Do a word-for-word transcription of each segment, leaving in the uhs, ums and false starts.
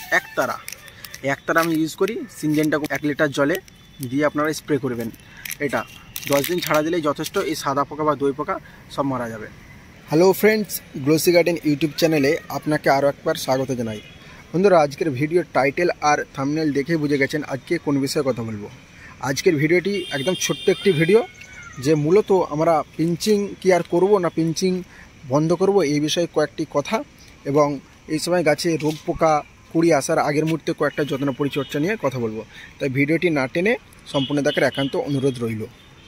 একতারা একতারা আমি ইউজ করি। সিনজেন্টা এক লিটার জলে দিয়ে আপনারা স্প্রে করবেন। এটা দশ দিন ছাড়া দিলেই যথেষ্ট, এই সাদা পোকা বা দই পোকা সব মারা যাবে। Hello friends, Glossy Garden YouTube চ্যানেলে আপনাকে আরও একবার স্বাগত জানাই। বন্ধুরা, আজকের ভিডিওর টাইটেল আর থাম্বনেল দেখে বুঝে গেছেন আজকে কোন বিষয়ে কথা বলবো। আজকের ভিডিওটি একদম ছোট্ট একটি ভিডিও, যে মূলত আমরা পিঞ্চিং কি আর করবো না পিঞ্চিং বন্ধ করব এই বিষয়ে কয়েকটি কথা, এবং এই সময় গাছে রোগ পোকা কুড়ি আসার আগের মুহূর্তে কয়েকটা যত্ন পরিচর্যা নিয়ে কথা বলবো। তাই ভিডিওটি না টেনে সম্পূর্ণ দেখার একান্ত অনুরোধ রইল।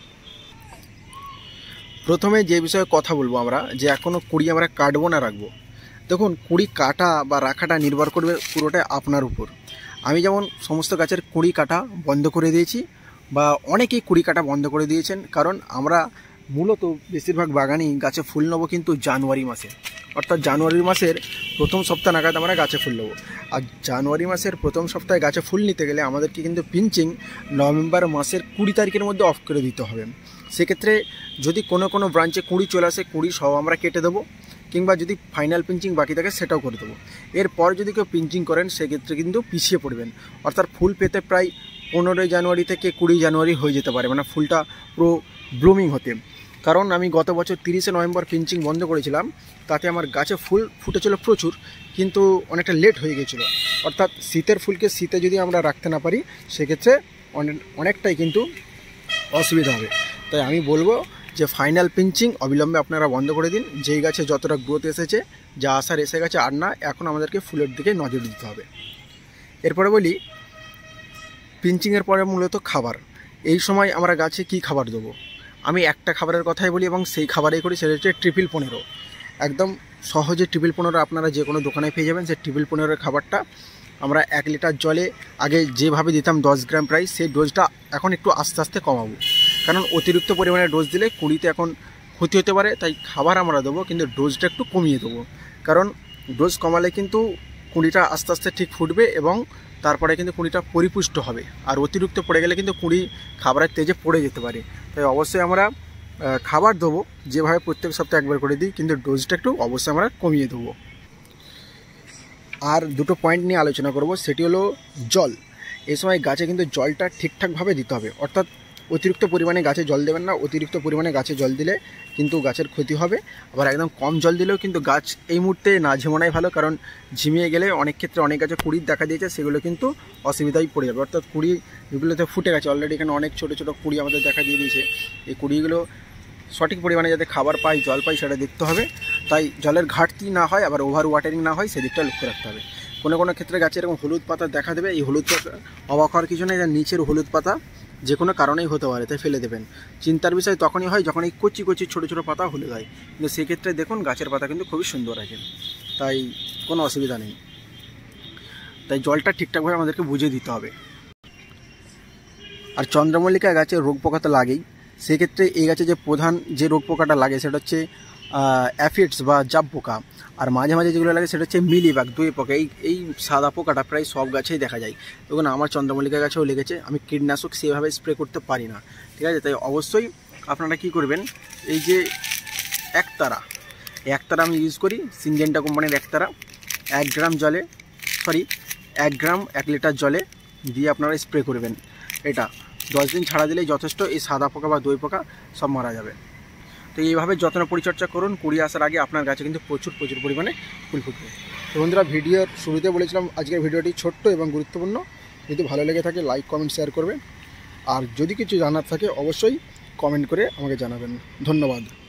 প্রথমে যে বিষয়ে কথা বলবো আমরা, যে এখনও কুড়ি আমরা কাটবো না রাখবো। দেখুন, কুড়ি কাটা বা রাখাটা নির্ভর করবে পুরোটাই আপনার উপর। আমি যেমন সমস্ত গাছের কুড়ি কাটা বন্ধ করে দিয়েছি, বা অনেকেই কুড়ি কাটা বন্ধ করে দিয়েছেন, কারণ আমরা মূলত বেশিরভাগ বাগানই গাছে ফুল নেবো কিন্তু জানুয়ারি মাসে, অর্থাৎ জানুয়ারি মাসের প্রথম সপ্তাহ নাগাদ আমরা গাছে ফুল নেবো। আর জানুয়ারি মাসের প্রথম সপ্তাহে গাছে ফুল নিতে গেলে আমাদেরকে কিন্তু পিঞ্চিং নভেম্বর মাসের কুড়ি তারিখের মধ্যে অফ করে দিতে হবে। সেক্ষেত্রে যদি কোনো কোনো ব্রাঞ্চে কুড়ি চলে আসে, কুড়ি সব আমরা কেটে দেবো, কিংবা যদি ফাইনাল পিঞ্চিং বাকি থাকে সেটাও করে দেবো। এরপর যদি কেউ পিঞ্চিং করেন সেক্ষেত্রে কিন্তু পিছিয়ে পড়বেন, অর্থাৎ ফুল পেতে প্রায় পনেরোই জানুয়ারি থেকে কুড়ি জানুয়ারি হয়ে যেতে পারে, মানে ফুলটা পুরো ব্লুমিং হতে। কারণ আমি গত বছর তিরিশে নভেম্বর পিঞ্চিং বন্ধ করেছিলাম, তাতে আমার গাছে ফুল ফুটেছিল প্রচুর, কিন্তু অনেকটা লেট হয়ে গেছিলো। অর্থাৎ শীতের ফুলকে শীতে যদি আমরা রাখতে না পারি সেক্ষেত্রে অনেক অনেকটাই কিন্তু অসুবিধা হবে। তাই আমি বলবো যে ফাইনাল পিঞ্চিং অবিলম্বে আপনারা বন্ধ করে দিন। যেই গাছে যতটা গ্রোথ এসেছে, যা আসার এসে গেছে, আর না, এখন আমাদেরকে ফুলের দিকে নজর দিতে হবে। এরপরে বলি পিঞ্চিংয়ের পরে মূলত খাবার। এই সময় আমরা গাছে কি খাবার দেবো? আমি একটা খাবারের কথাই বলি এবং সেই খাবারেই করি, সেটা হচ্ছে ট্রিপল পনেরো। একদম সহজে ট্রিপল পনেরো আপনারা যে কোনো দোকানে পেয়ে যাবেন। সেই ট্রিপল পনেরোর খাবারটা আমরা এক লিটার জলে আগে যেভাবে দিতাম দশ গ্রাম প্রায়, সেই ডোজটা এখন একটু আস্তে আস্তে কমাবো, কারণ অতিরিক্ত পরিমাণে ডোজ দিলে কুড়িতে এখন ক্ষতি হতে পারে। তাই খাবার আমরা দেবো, কিন্তু ডোজটা একটু কমিয়ে দেবো, কারণ ডোজ কমালে কিন্তু কুড়িটা আস্তে আস্তে ঠিক ফুটবে এবং তারপরে কিন্তু কুড়িটা পরিপুষ্ট হবে। আর অতিরিক্ত পড়ে গেলে কিন্তু কুড়ি খাবারের তেজে পড়ে যেতে পারে। তাই অবশ্যই আমরা খাবার দেবো যেভাবে প্রত্যেক সপ্তাহে একবার করে দিই, কিন্তু ডোজটা একটু অবশ্যই আমরা কমিয়ে দেবো। আর দুটো পয়েন্ট নিয়ে আলোচনা করব, সেটি হলো জল। এই সময় গাছে কিন্তু জলটা ঠিকঠাকভাবে দিতে হবে, অর্থাৎ অতিরিক্ত পরিমাণে গাছে জল দেবেন না। অতিরিক্ত পরিমাণে গাছে জল দিলে কিন্তু গাছের ক্ষতি হবে। আবার একদম কম জল দিলেও কিন্তু গাছ এই মুহূর্তে না ঝিমানোই ভালো, কারণ ঝিমিয়ে গেলে অনেক ক্ষেত্রে অনেক গাছে কুড়ির দেখা দিয়েছে, সেগুলো কিন্তু অসুবিধায় পড়ে যাবে। অর্থাৎ কুড়ি যেগুলোতে ফুটে গেছে অলরেডি, এখানে অনেক ছোটো ছোটো কুড়ি আমাদের দেখা দিয়ে দিয়েছে। এই কুড়িগুলো সঠিক পরিমাণে যাতে খাবার পাই, জল পাই, সেটা দেখতে হবে। তাই জলের ঘাটতি না হয়, আবার ওভার ওয়াটারিং না হয়, সেদিকটা লক্ষ্য রাখতে হবে। কোনো কোনো ক্ষেত্রে গাছে এরকম হলুদ পাতা দেখা দেবে। এই হলুদ পাতা অবাক হওয়ার কিছু নেই, যার নিচের হলুদ পাতা যে কোনো কারণেই হতে পারে, তাই ফেলে দেবেন। চিন্তার বিষয় তখনই হয় যখন এই কচি কচি ছোটো ছোটো পাতা হলুদ হয়, কিন্তু সেক্ষেত্রে দেখুন গাছের পাতা কিন্তু খুবই সুন্দর আছে, তাই কোনো অসুবিধা নেই। তাই জলটা ঠিকঠাকভাবে আমাদেরকে বুঝে দিতে হবে। আর চন্দ্রমল্লিকা গাছে রোগ পোকা তো লাগেই। সেক্ষেত্রে এই গাছে যে প্রধান যে রোগ পোকাটা লাগে সেটা হচ্ছে অ্যাফিডস বা জাব পোকা, আর মাঝে মাঝে যেগুলো লাগে সেটা হচ্ছে মিলিবাগ, দুই পোকা। এই এই সাদা পোকাটা প্রায় সব গাছেই দেখা যায়। দেখুন, আমার চন্দ্রমল্লিকা গাছেও লেগেছে। আমি কীটনাশক সেভাবে স্প্রে করতে পারি না, ঠিক আছে? তাই অবশ্যই আপনারা কি করবেন, এই যে একতারা একতারা আমি ইউজ করি, সিনজেন্টা কোম্পানির একতারা, এক গ্রাম জলে সরি এক গ্রাম এক লিটার জলে দিয়ে আপনারা স্প্রে করবেন। এটা দশ দিন ছাড়া দিলেই যথেষ্ট, এই সাদা পোকা বা দই পোকা সব মারা যাবে। তো এইভাবে যত্ন পরিচর্যা করুন, কুড়ি আসার আগে আপনার গাছে কিন্তু প্রচুর প্রচুর পরিমাণে ফুল ফুটবে। তো বন্ধুরা, ভিডিওর শুরুতে বলেছিলাম আজকের ভিডিওটি ছোট্ট এবং গুরুত্বপূর্ণ। যদি ভালো লেগে থাকে লাইক কমেন্ট শেয়ার করবেন, আর যদি কিছু জানার থাকে অবশ্যই কমেন্ট করে আমাকে জানাবেন। ধন্যবাদ।